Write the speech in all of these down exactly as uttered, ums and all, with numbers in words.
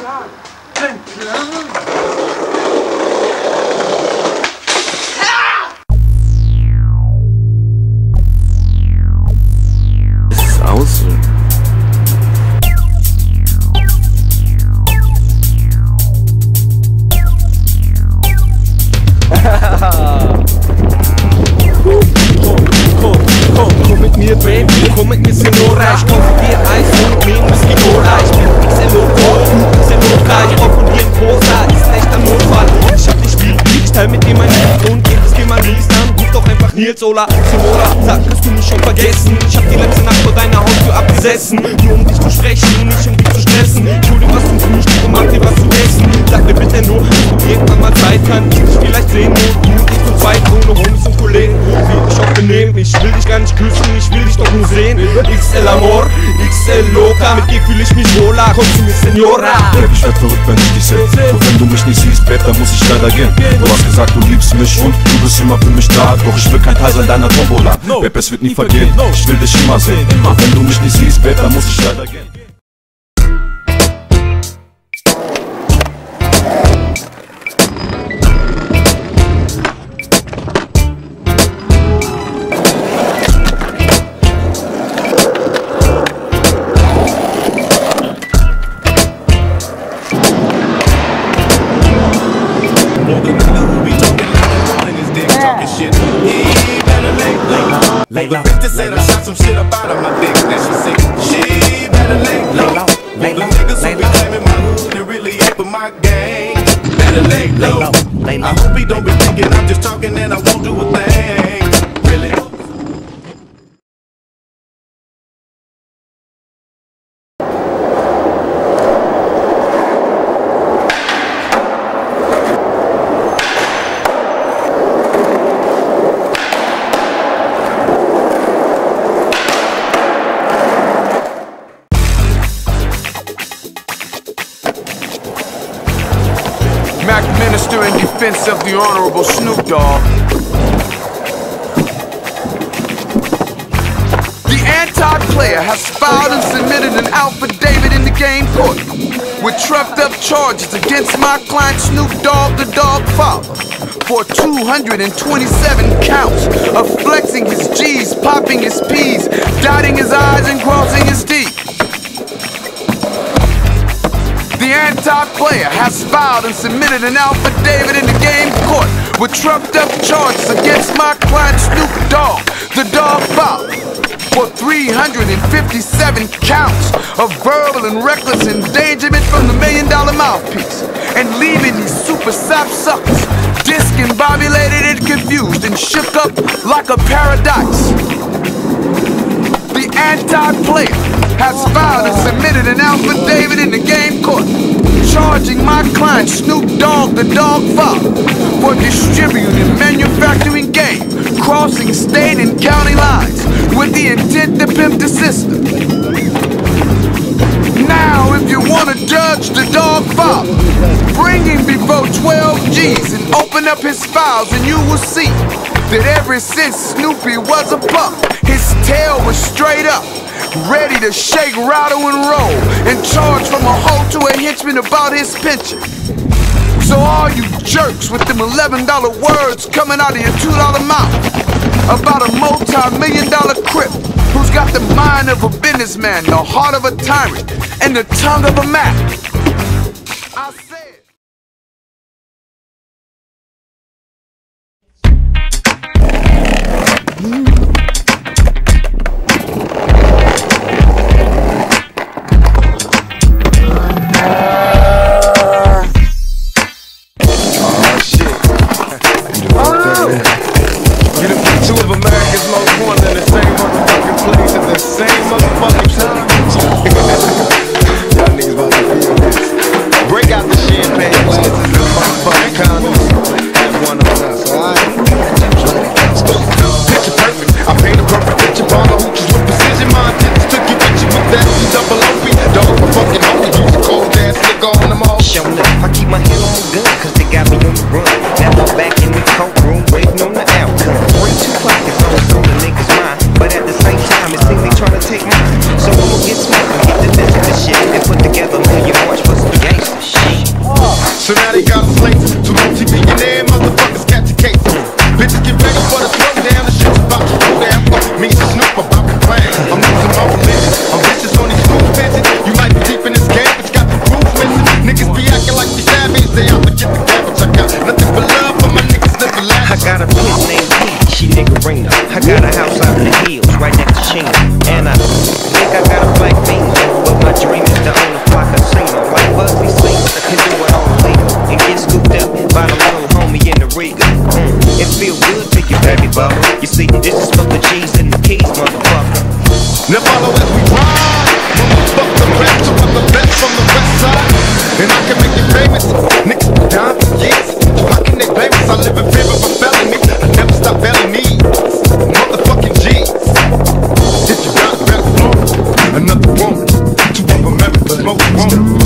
Komm mit mir, Baby, komm mit mir, Senora. Ich kaufe dir Eis und mir ein Whisky Cola. Ich bin X L O, X L O K. Ich brauch von dir ein Posa, ist ein echter Notfall. Ich hab dich lieb, ich teil mit dir mein Lied. Und jedes Thema liest, dann ruf doch einfach Nils Ola. Senora, sag, hast du mich schon vergessen? Ich hab die letzte Nacht vor deiner Haustür abgesessen. Nur um dich zu sprechen, nicht um dich zu stressen. Ich hol dir was zum Frühstück und mach dir was zu essen. Sag mir bitte nur, dass du irgendwann mal Zeit kann. Ich dich vielleicht sehen, nur du und ich zu zweit, ohne Homies und Kollegen. Wie ich auch benehmen, ich will dich gar nicht küssen, ich will dich doch nur sehen. X L Amor, X L Loca, mit dir fühl ich mich wohler. Komm zu mir, Senora. Babe, ich werd verrückt, wenn ich dich seh. Doch wenn du mich nicht siehst, Babe, dann muss ich leider gehen. Du hast gesagt, du liebst mich und du bist immer für mich da. Doch ich will kein Teil sein deiner Tombola. Babe, es wird nie vergehen, ich will dich immer sehen. Doch wenn du mich nicht siehst, Babe, dann muss ich leider gehen. Well, the bitch just said I shot some shit up out of my dick. Then she said, she better lay low. Well, the niggas who be claiming my hood, they really ain't for my gang. Better lay low. I hope he don't be thinking I'm just talking and I won't do a thing. Really? Mac Minister in defense of the Honorable Snoop Dogg. The anti-player has filed and submitted an affidavit in the game court with trumped up charges against my client Snoop Dogg, the dog father, for two hundred twenty-seven counts of flexing his G's, popping his P's, dotting his I's and crossing his T's. The anti-player has filed and submitted an affidavit in the game court with trumped up charges against my client Snoop Dogg, the dog father, for three hundred fifty-seven counts of verbal and reckless endangerment from the million dollar mouthpiece, and leaving these super sap suckers discombobulated and confused and shook up like a paradise. The anti-player has filed and submitted an affidavit in the game court charging my client Snoop Dogg, the dog father, for distributing and manufacturing game crossing state and county lines with the intent to pimp the system. Now, if you want to judge the dog father, bring him before twelve G's and open up his files and you will see that ever since Snoopy was a pup, his tail was straight up, ready to shake, rattle, and roll, and charge from a hoe to a henchman about his pension. So all you jerks with them eleven dollar words coming out of your two dollar mouth about a multi-million dollar crip who's got the mind of a businessman, the heart of a tyrant, and the tongue of a Mac. I said... Break out the champagne. can make you famous. Niggas been down for years. How can they blame us? I live in fear of a felony. I never stop failing me. Motherfucking G's. If you got a better flow, another woman. Two of them ever smoke woman.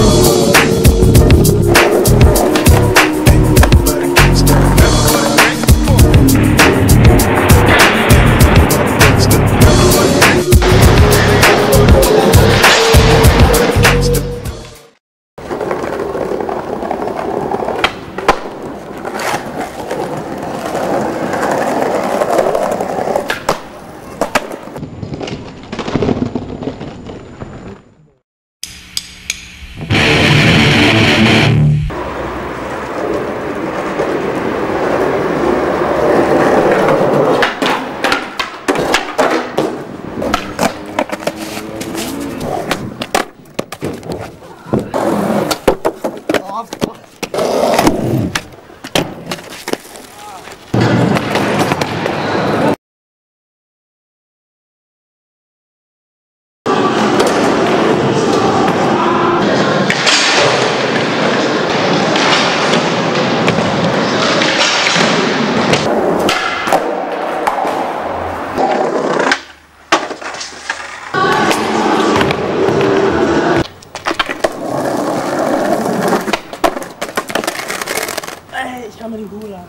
Ich kann mir den Gula.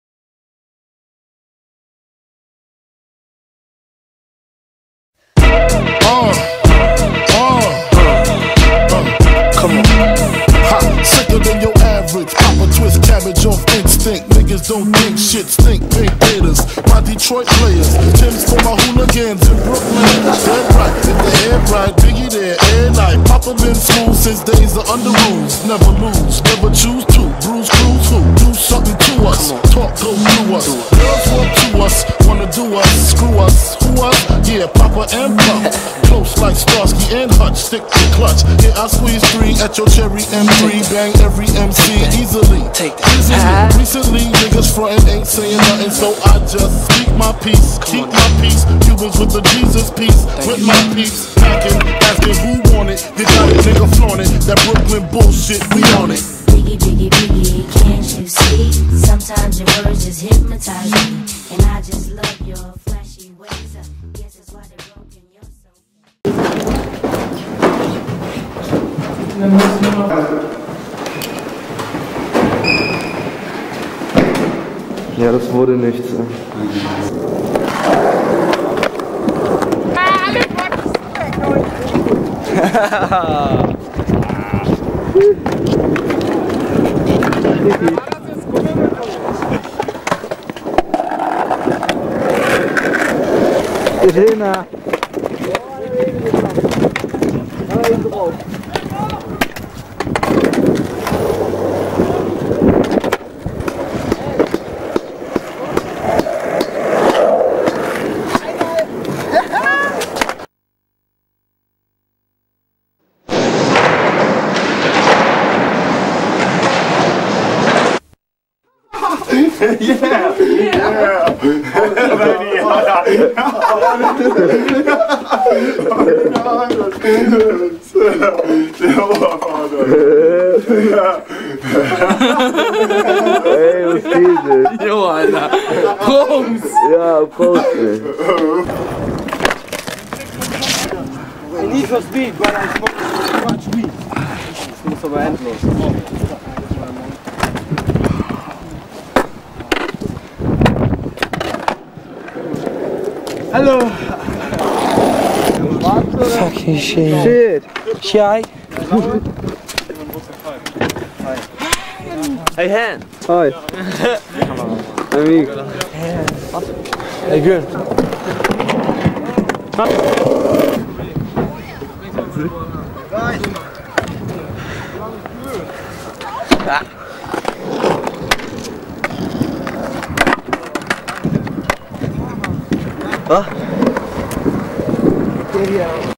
Uh, uh, uh, come on. Ha, sicker than your average. Papa twist cabbage off instinct. Niggas don't think shit stink. Pink haters, my Detroit players. Tim's for my hooligans in Brooklyn. Dead right, if the head right, Biggie there, air night. Papa been smooth since days of under rules. Never lose, never choose to. Bruise, cruise, who? Do something to us. Talk, go through us. Girls walk to us, wanna do us. Screw us, who us? Yeah, Papa and Pop. Close like Starsky and Hutch, stick to clutch. Yeah, I squeeze three at your cherry M three. Bang every M C easily. Take that. Easily. Recently, niggas frontin' ain't saying nothing, so I just speak my peace, keep my peace. Cubans with the Jesus peace, with my peace. Packing, asking who want it. You got it, nigga flaunt it. That Brooklyn bullshit, we on it. Biggie, biggie, biggie, can't you see? Sometimes your words just hypnotize me, and I just love your flashy ways. I guess that's why they're broken. You're so. Ja, das wurde nichts. Irina. Yeah! Yeah! Ey, was geht denn? Jo, Alter. Prost! Ja, Prost, ey. I need for speed, but I smoke too much weed. Das muss aber endlos. Hello. Fucking shit. Shit. Shy. Hey, hand. Hi. Amigo. Hey, good. Ah.